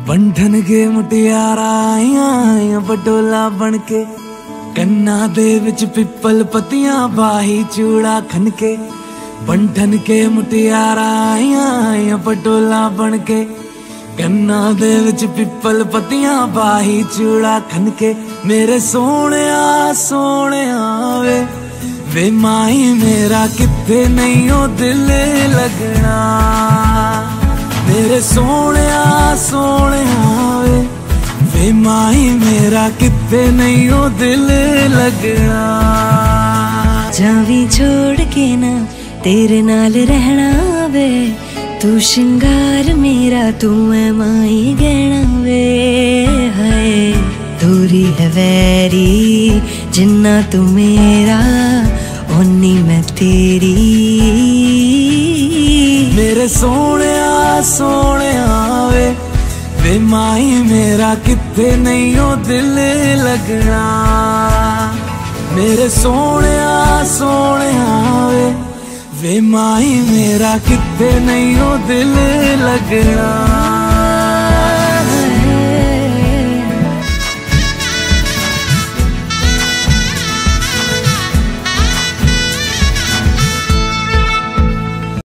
बंधन के मुटियारा आया बटोला बनके, कन्ना दे विच पिपल पतियां बाही चूड़ा खनके। बंधन के मुटियारा आया बटोला बनके, कन्ना दे विच पिपल पतियां बाही चूड़ा खनके। मेरे सोहणिया सोहणिया वे माही मेरा किथे नहीं ओ दिल लगना। मेरे सोहणिया सोहणिया वे माही मेरा किथे नहीं ओ दिल लगना। जावी छोड़ के ना तेरे नाल रहना वे, तू शिंगार मेरा तू है माही गहना वे। हाय दूरी है वैरी जिन्ना तू मेरा ओनी मैं तेरी। मेरे सोहणिया सोहणिया वे माही मेरा किथे नहीं ओ दिल लगना। मेरे सोहणिया सोहणिया वे माही मेरा किथे नहीं ओ दिल लगना।